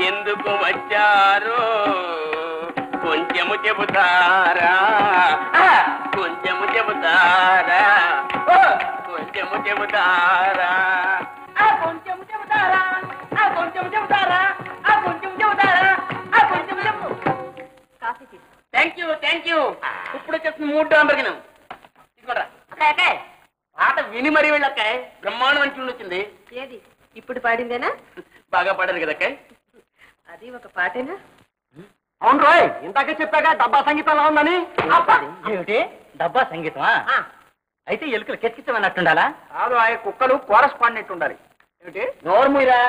ఎందుకు వచ్చారో కొంచెము చెబుతారా కొంచెము చెబుతారా కొంచెము చెబుతారా కొంచెము చెబుతారా కొంచెము చెబుతారా కొంచెము చెబుతారా కొంచెము చెప్పు. Thank you. ఇప్పుడు వచ్చేస్తుంది $3 తీసుకోరా. పాట విని మరీ వెళ్ళక్కాయ్ బ్రహ్మాండం అని చూడొచ్చింది. ఏది ఇప్పుడు పాడిందేనా? బాగా పాడారు కదక్కాయ్. అది ఒక పాటేనా? అవును రోయ్, ఇందాకే చెప్పాగా డబ్బా సంగీతంలో ఉందని. ఏమిటి డబ్బా సంగీతమా? అయితే ఎలుకలు కెత్తిచ్చమన్నట్టుండాలా? కాదు, ఆ కుక్కలు కోరస్ పాడినట్టు ఉండాలి. ఏమిటి నోరు మీరా?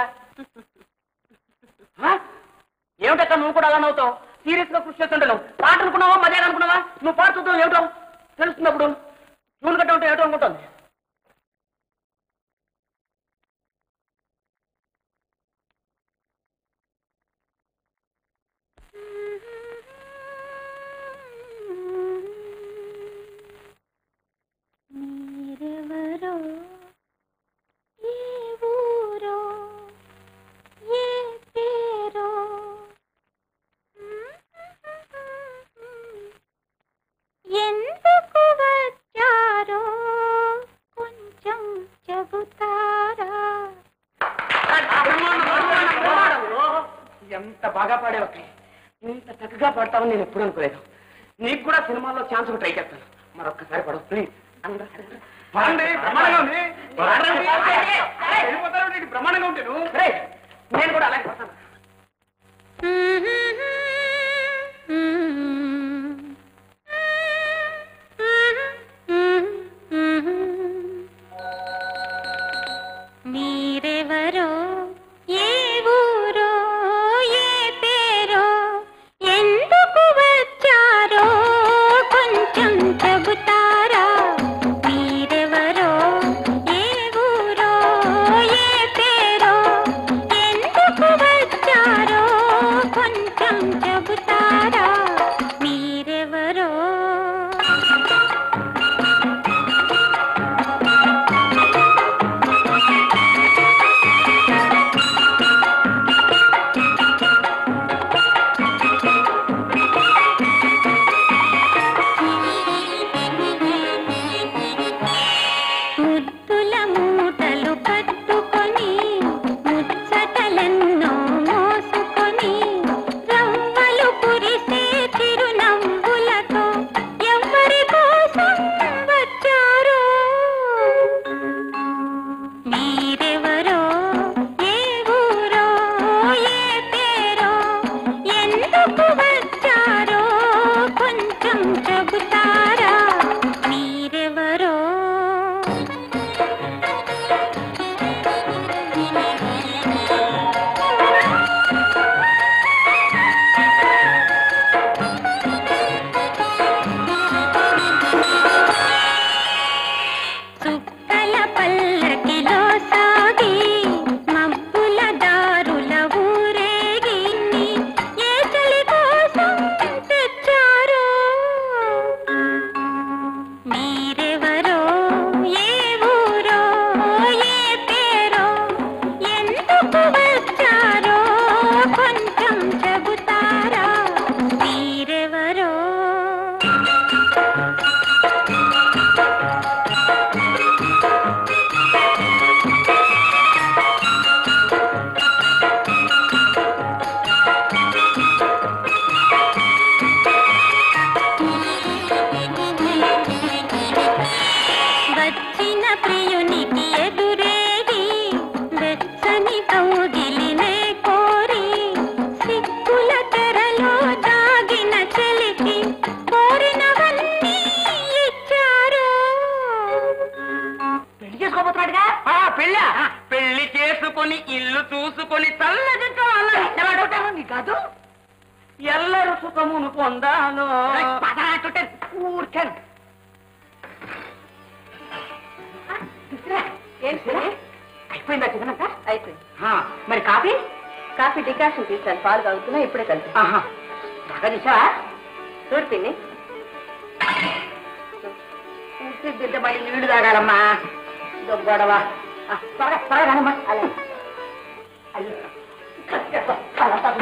ఏమిటక్క నువ్వు కూడా అలా నవ్వుతావు? సీరియస్ గా కృషి చేస్తుంటావు. పాట అనుకున్నావా మర్యాద అనుకున్నావా? నువ్వు పాట చూద్దాం ఏమిటో తెలుస్తున్నప్పుడు చూలు కట్ట ఉంటే ఏమిటో అనుకుంటుంది. మీరెవరో ఏ ఊరో ఏ పేరో ఎందుకు వచ్చారో కొంచెం చెబుతారా? ఎంత బాగా పాడేవా, ఇంత చక్కగా పాడతావని నేను ఎప్పుడు అనుకోలేదు. నీకు కూడా సినిమాల్లో ఛాన్స్ ట్రై చేస్తాను. మరొక్కసారి పడవు ప్లీజ్. బ్రహ్మాండంగా ఉంటాను. నేను కూడా అలాగే పడతాను. మీరెవరో ఏ ఊరో ఏ పేరో ఎందుకు వచ్చారో కొంచెం చెబుతారా? మీరెవరో ఏ ఊరో ఏ పేరో ఎందుకు వచ్చారో కొంచెం చెబుతారా? మీరెవరో ముద్దుల మూటలు కట్టుకొని ముచ్చటలెన్నో మోసుకొని రవ్వలు కురిసే చిరునవ్వులతో ఎవరి కోసం వచ్చారో? మీరెవరో ఏ ఊరో ఏ పేరో ఎందుకు వచ్చారో కొంచెం చెబుతారా? మీరెవరో సుక్కల పల్లకిలో సాగి మబ్బుల దారుల ఊరేగి ఏ చలి కోసం తెచ్చారో? మీరెవరో ఏ ఊరో ఏ పేరో ఎందుకు వచ్చారో కొంచెం చెబుతారా? మీరెవరో వచ్చిన ప్రియునికి ఎదురేగి వెచ్చని కౌగిలినే కోరి సిగ్గుల తెరలో దాగిన చెలికి కోరినవన్నీ ఇచ్చారు. పెళ్లి చేసుకోబోతున్నాడుగా. పెళ్లి చేసుకొని ఇల్లు చూసుకొని చల్లగా కాలం నీ కాదు ఎల్లరు సుఖమును పొందాను. ఊరికాను అయిపోయిందా చిన్నక? అయిపోయింది. మరి కాఫీ? కాఫీ డికాషన్ తీసాను, పాలు తాగుతున్నా, ఇప్పుడే కలిసి. బాగా చూసావా? చూడు పిన్ని, బిడ్డ మళ్ళీ నీళ్లు తాగాలమ్మా. గొడవ త్వరగా త్వరగా అలాగే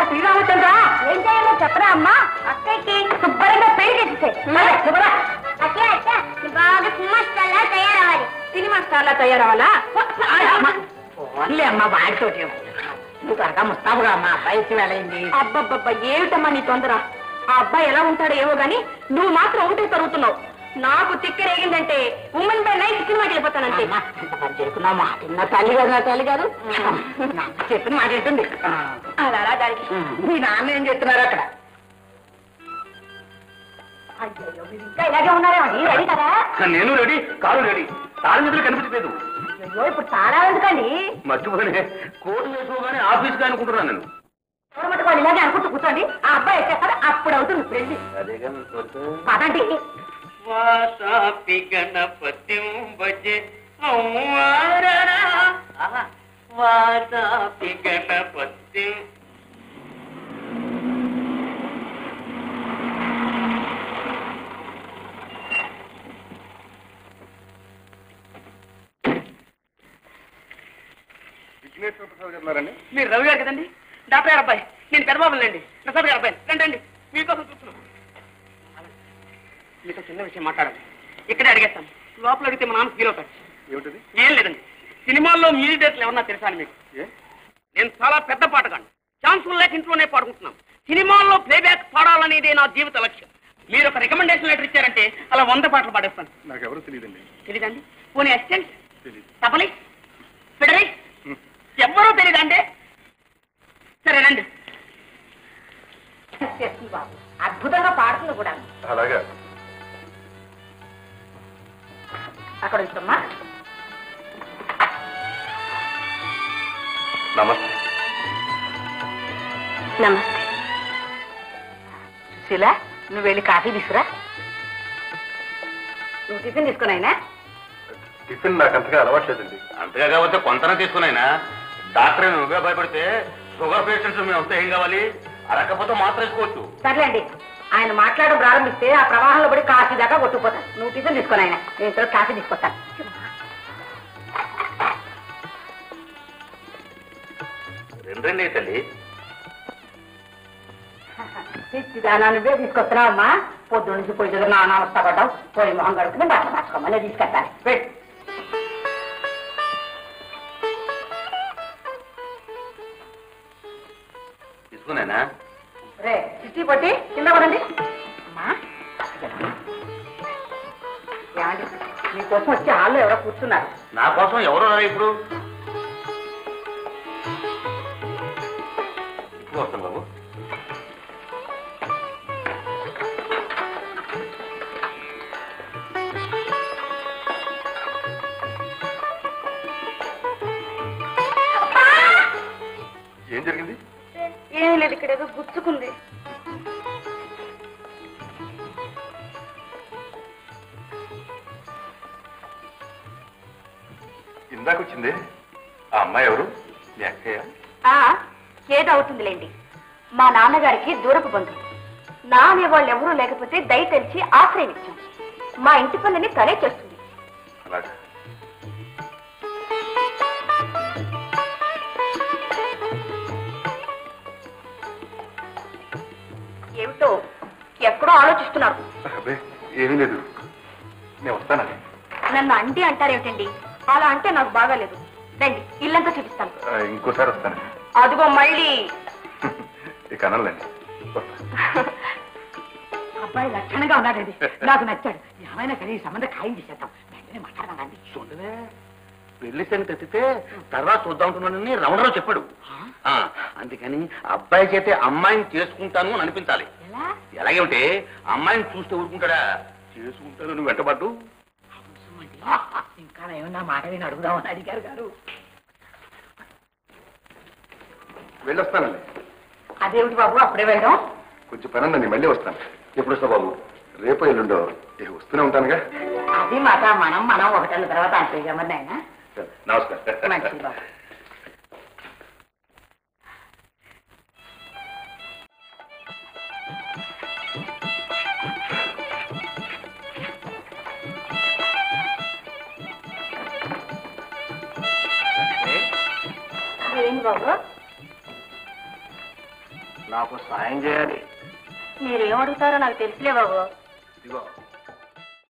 శ్రీరామచంద్ర ఏం చేయాలో చెప్పరా అమ్మా అక్కకి శుభ్రంగా పెళ్లి చేసేసాయి బాగా సినిమా స్టార్ లా తయారవ్వాలి సినిమా స్టార్ లా తయారవ్వాలా ఓన్లీ అమ్మా వాడితోటి నువ్వు కాక ముస్తాబుగా అమ్మా అబ్బాయి వెళ్ళింది అబ్బబ్బబ్బా ఏమిటమ్మా నీ తొందర ఆ అబ్బాయి ఎలా ఉంటాడో ఏమో గాని నువ్వు మాత్రం ఒకటే తరుగుతున్నావు నాకు తిక్కరేగిందంటే ఉమెన్ బై నైట్ సినిమాకి వెళ్ళిపోతానంటే చెప్పుకున్నా మాట నా తల్లి గారు నా తల్లి గారు చెప్పిన మాట ఏంటుంది అలా దానికి మీ నాన్న ఏం చెప్తున్నారు అక్కడ అయ్యో మీరు ఇంకా ఇలాగే ఉన్నారేమని రెడీ కదా నేను రెడీ కారు రెడీ తాళం నిధులు కనిపించలేదు అయ్యో ఇప్పుడు తాళా ఎందుకండి మర్చిపోలే కోర్టు వేసుకోగానే ఆఫీస్ గా అనుకుంటున్నాను నేను గవర్నమెంట్ ఇలాగే అనుకుంటూ కూర్చోండి ఆ అబ్బాయి వచ్చేస్తారు అప్పుడు అవుతుంది పెళ్లి పదండి వాసాపి గణపతిం భజే వాసాపి గణపతిం విఘ్నేశ్వర ప్రసాద్ గారు ఉన్నారండి? మీరు రవి గారు కదండి డాక్టర్ గారు అబ్బాయి నేను పెద్దబాబులండి ప్రసాద్ గారు అబ్బాయి రండి మీకోసం చూస్తున్నాం మీతో చిన్న విషయం మాట్లాడాలి ఇక్కడే అడిగేస్తాను లోపల అడిగితే మా నాన్న ఫీల్ అవుతాడు ఏమిటది? ఏం లేదండి సినిమాల్లో మ్యూజిక్ డైరెక్టర్లు ఏమన్నా తెలుసా అని మీకు నేను చాలా పెద్ద పాటగాను ఛాన్సులు లేక ఇంట్లోనే పాడుకుంటున్నాను సినిమాల్లో ప్లేబ్యాక్ పాడాలనేది నా జీవిత లక్ష్యం మీరు ఒక రికమెండేషన్ లెటర్ ఇచ్చారంటే అలా 100 పాటలు పాడేస్తాను నాకెవరు తెలియదండి. తెలీదండి పోనీ అసిస్టెంట్ తెలీదు. తపలి ఫెడరేట్ ఎవ్వరూ తెలీదండి సరేనండి బాబు అద్భుతంగా పాడుతుంది కూడా అలాగా అక్కడ ఉంచమ్మా నమస్తే. నమస్తే. సుశీల నువ్వు వెళ్ళి కాఫీ తీసుకురా నువ్వు టిఫిన్ తీసుకున్నాయినా టిఫిన్ నాకు అంతగా అలవాట్లేదండి. అంతగా కాకపోతే కొంతనే తీసుకున్నాయినా డాక్టర్ నువ్వే భయపడితే షుగర్ పేషెంట్స్ మేము వస్తే ఏం కావాలి అరకపోతే మాత్రం వేసుకోవచ్చు. సర్లేండి ఆయన మాట్లాడడం ప్రారంభిస్తే ఆ ప్రవాహంలో పడి కాఫీ దాకా కొట్టుకుపోతాను నువ్వు టిఫిన్ తీసుకుని ఆయన నేను ఇంట్లో కాఫీ తీసుకొస్తాను రెండండి తల్లి దానా నువ్వే తీసుకొస్తున్నావు అమ్మా పొద్దు నుంచి పోయి దగ్గర నాన్న అవస్థ పడ్డావు పోయి మొహం కడుపుని బట్టలు మార్చుకోమని తీసుకెళ్తాను వెళ్ళు తీసుకున్నాయినా రే చిట్టి పట్టి కింద పడండి అమ్మా ఏమండి మీకోసం వచ్చి హాల్లో ఎవరో కూర్చున్నారు నా కోసం ఎవరు ఉన్నారు ఇప్పుడు ఇప్పుడు వస్తాను బాబు. ఏం జరిగింది? ఏమీ లేదు, ఇక్కడ ఏదో గుచ్చుకుంది. ఇందాక వచ్చింది ఆ అమ్మాయి ఎవరు? మీ అక్కయ్య? ఏదవుతుందిలేండి, మా నాన్నగారికి దూరపు బంధువు. నా అనేవాళ్ళు ఎవరూ లేకపోతే దయ తెలిసి ఆశ్రయం ఇచ్చాం. మా ఇంటి పనులని తనే చేస్తుంది. అలాగా. ఏమిటో ఎక్కడో ఆలోచిస్తున్నారు. అబ్బే ఏమీ లేదు, నేను వస్తానండి. నన్ను అంటీ అంటారేమిటండి? అలా అంటే నాకు బాగాలేదు. రండి, ఇల్లంతా చూపిస్తాను. ఇంకోసారి వస్తానండి. అదిగో మళ్ళీ ఇక అనలేండి. అబ్బాయి లక్షణంగా ఉన్నాడండి నాకు నచ్చాడు ఏమైనా కానీ ఈ సంబంధం ఖాయం చేసేద్దాం వెంటనే మాట్లాడదామండి చూడవే పెళ్లి సంగతి ఎత్తితే తర్వాత చూద్దాం అనుకున్నానని రమణరావు చెప్పాడు. అందుకని అబ్బాయి చేతే అమ్మాయిని చేసుకుంటాను అని అనిపించాలి. ఎలాగేమిటే అమ్మాయిని చూస్తే ఊరుకుంటాడా? చేసుకుంటాను నువ్వు వెంటబడ్డు. ఇంకా ఏమన్నా మాట నేను అడుగుదామని అడిగారు గారు. వెళ్ళొస్తానండి. అదేమిటి బాబు అప్పుడే వెళ్ళడం? కొంచెం పని ఉందండి, మళ్ళీ వస్తాను. ఎప్పుడు వస్తా బాబు? రేపు ఎల్లుండో వస్తూనే ఉంటానుగా. అది మాట మనం ఒకటన్న తర్వాత అంతేగా మరి ఆయన. నమస్కారం. మంచిది బాబు. ఏంటి బాబు? నాకు సాయం చేయాలి. మీరేమడుగుతారో నాకు తెలుసులే బాబు. ఇదిగో